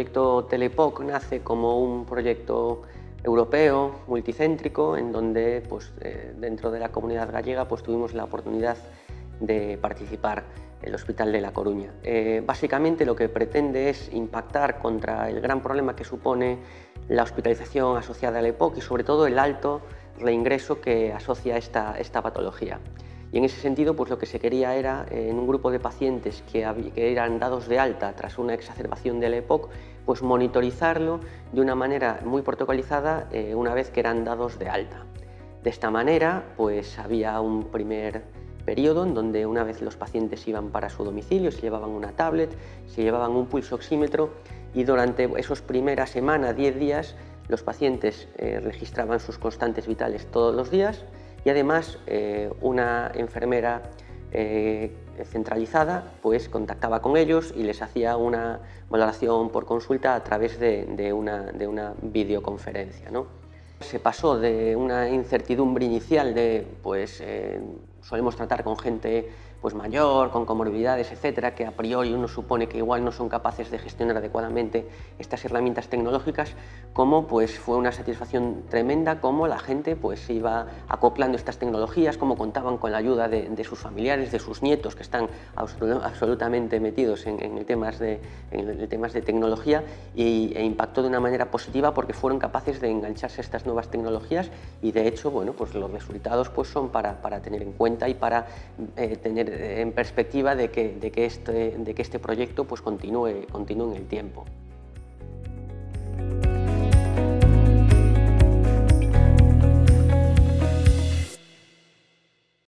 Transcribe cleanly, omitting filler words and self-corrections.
proyecto Telepoc nace como un proyecto europeo, multicéntrico, en donde dentro de la comunidad gallega tuvimos la oportunidad de participar el Hospital de La Coruña. Básicamente lo que pretende es impactar contra el gran problema que supone la hospitalización asociada al EPOC y sobre todo el alto reingreso que asocia esta patología. Y en ese sentido lo que se quería era, en un grupo de pacientes que eran dados de alta tras una exacerbación del EPOC, monitorizarlo de una manera muy protocolizada una vez que eran dados de alta. De esta manera había un primer periodo en donde una vez los pacientes iban para su domicilio, se llevaban una tablet, se llevaban un pulso oxímetro y durante esos primeras semanas, 10 días, los pacientes registraban sus constantes vitales todos los días y además una enfermera centralizada contactaba con ellos y les hacía una valoración por consulta a través de una videoconferencia, ¿no? Se pasó de una incertidumbre inicial de solemos tratar con gente mayor, con comorbilidades, etcétera, que a priori uno supone que igual no son capaces de gestionar adecuadamente estas herramientas tecnológicas, como fue una satisfacción tremenda cómo la gente se iba acoplando estas tecnologías, cómo contaban con la ayuda de sus familiares, de sus nietos que están absolutamente metidos en temas de tecnología e impactó de una manera positiva porque fueron capaces de engancharse a estas nuevas tecnologías y de hecho los resultados son para tener en cuenta y para tener en perspectiva de que este proyecto continúe en el tiempo.